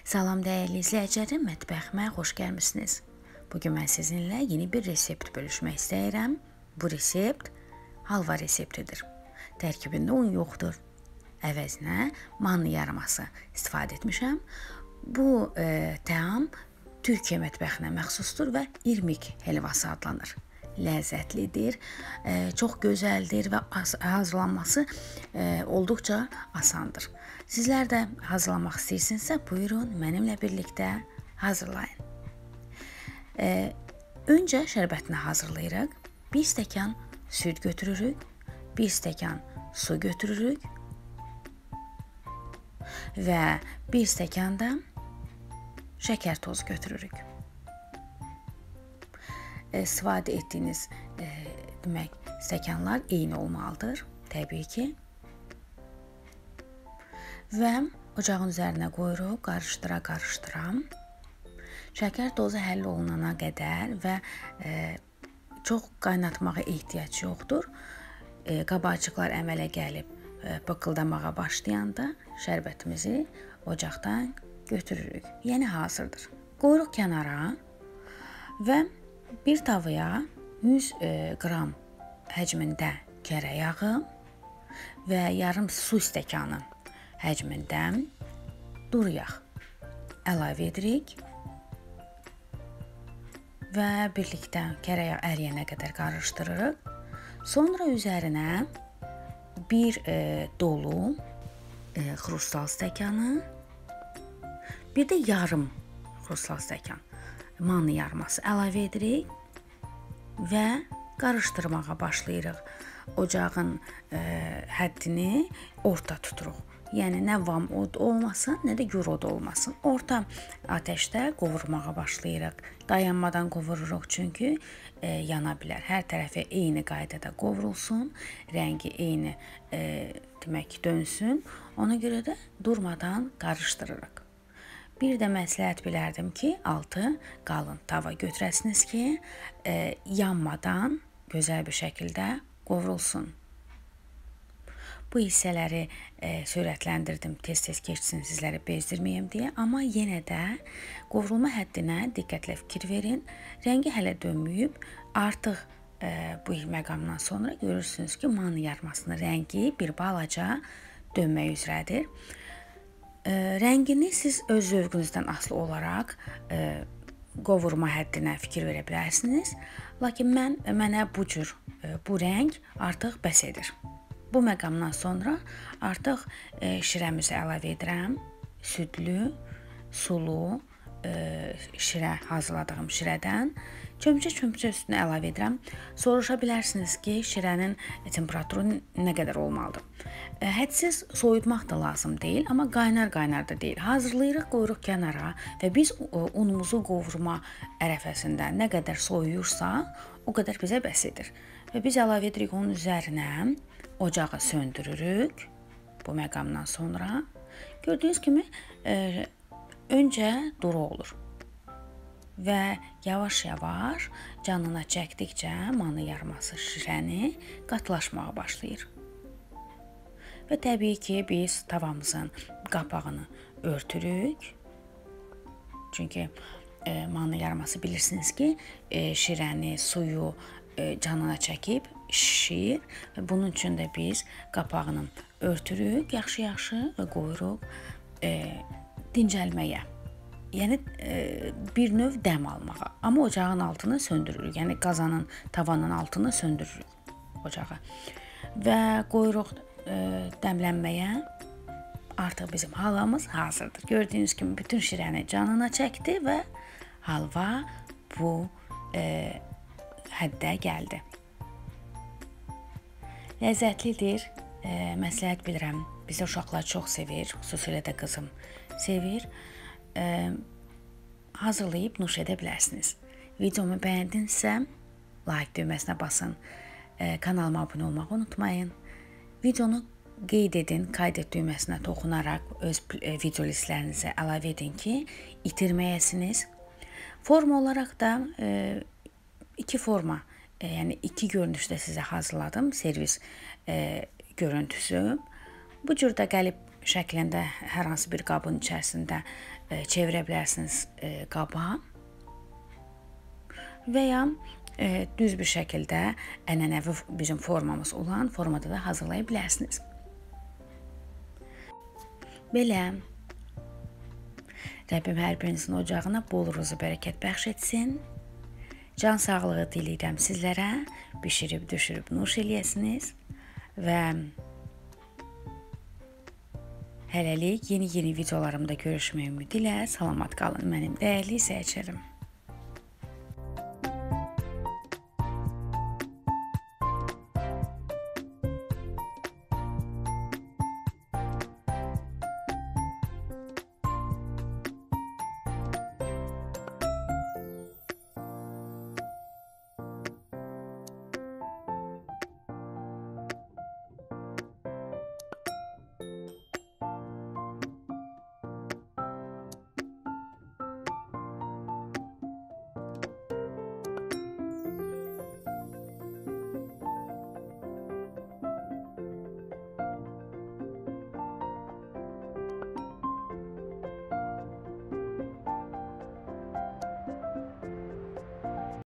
Salam dəyərli izləyicilərim, mətbəximə xoş gəlmisiniz. Bugün mən sizinlə yeni bir resept bölüşmək istəyirəm. Bu resept halva reseptidir. Tərkibində un yoxdur. Əvəzinə manlı yarması istifadə etmişəm. Bu təam Türkiyə mətbəxinə məxsusdur və irmik helvası adlanır. Ləzzətlidir, çox gözəldir və hazırlanması olduqca asandır. Sizlər də hazırlamaq istəyirsinizsə, buyurun mənimlə birlikdə hazırlayın. Öncə şərbətini hazırlayırıq. 1 stəkan süd götürürük, 1 stəkan su götürürük və 1 stəkan da şəkər tozu götürürük. İstifadə etdiyiniz stəkanlar eyni olmalıdır, təbii ki. Və ocağın üzərinə qoyuruq, qarışdıra. Şəkər tozu həll olunana qədər və çox qaynatmağa ehtiyac yoxdur. Qabacıqlar əmələ gəlib pıqqıldamağa başlayanda şərbətimizi ocaqdan götürürük. Yəni hazırdır. Qoyuruq kənara və bir tavaya 100 qram həcmində kərə yağı və yarım su stəkanı həcmində duru yağ əlavə edirik və birlikdə kərə yağ əriyənə qədər qarışdırırıq. Sonra üzərinə bir dolu xrustal stəkanı, bir də yarım xrustal stəkan manlı yarması əlavə edirik və qarışdırmağa başlayırıq. Ocağın həddini orta tuturuq. Yəni nə vam od olmasın, nə də gur od olmasın. Orta ateşdə qovurmağa başlayırıq. Dayanmadan qovururuq çünki yana bilər. Hər tərəfi eyni qaydada qovrulsun, rəngi eyni demək dönsün. Ona görə də durmadan qarışdırırıq. Bir də məsləhət bilərdim ki, altı qalın tava götürəsiniz ki, yanmadan gözəl bir şəkildə qovrulsun. Bu hissələri sürətləndirdim, tez-tez keçsin, sizləri bezdirməyim deyə. Amma yenə də qovrulma həddinə diqqətlə fikir verin. Rəngi hələ dönməyib, artıq bu məqamdan sonra görürsünüz ki, manlı yarmasının rəngi bir balaca dönmək üzrədir. Rəngini siz öz zövqünüzdən asılı olaraq qovurma həddinə fikir verə bilərsiniz. Lakin mənə bu rəng artıq bəs edir. Bu məqamdan sonra artıq şirəmizi əlavə edirəm. Südlü, sulu şirə hazırladığım şirədən çömçə üstünə əlavə edirəm. Soruşa bilərsiniz ki, şirənin temperaturu nə qədər olmalıdır? Hədsiz soyutmaq da lazım deyil, amma qaynar da deyil. Hazırlayırıq, qoyuruq kənara və biz unumuzu qovurma ərəfəsində nə qədər soyuyursa, o qədər bizə bəs edir. Və biz əlavə edirik onun üzərinə, ocağı söndürürük. Bu məqamdan sonra gördüyünüz kimi öncə duru olur və yavaş-yavaş canına çəkdikcə manlı yarması şirəni qatlaşmağa başlayır. Və təbii ki, biz tavamızın qapağını örtürük. Çünki manlı yarması bilirsiniz ki, şirəni, suyu canına çəkib şişir və bunun üçün də biz qapağını örtürük yaxşı-yaxşı və qoyuruq dincəlməyə. Yəni bir növ dəm almağa. Amma ocağın altını söndürürük. Yəni qazanın, tavanın altını söndürürük ocağı. Və qoyuruq dəmlənməyə. Artıq bizim halvamız hazırdır. Gördüyünüz kimi bütün şirəni canına çəkdi və halva bu həddə gəldi. Ləzzətlidir. Məsləhət bilirəm. Bizə uşaqlar çox sevir. Xüsusilə də qızım sevir. Hazırlayıb nuş edə bilərsiniz. Videomu bəyəndinizsə like düyməsinə basın. Kanalıma abunə olmağı unutmayın. Videonu qeyd edin, kaydet düyməsinə toxunaraq öz video listlərinizi əlavə edin ki, itirməyəsiniz. Forma olaraq da iki forma, yəni iki görünüşdə sizə hazırladım servis görüntüsü. Bu cür də gəlib şəklində hər hansı bir qabın içərisində çevirə bilərsiniz qaba və ya düz bir şəkildə ənənəvi bizim formamız olan formada da hazırlaya bilərsiniz. Belə. Rəbbim hər birinizin ocağına bol ruzu bərəkət bəxş etsin. Can sağlığı diləyirəm sizlərə. Bişirib, düşürüb, nuş eləyəsiniz və hələlik yeni videolarımda görüşmək ümidi ilə salamat qalın mənim dəyərli izləyicilərim.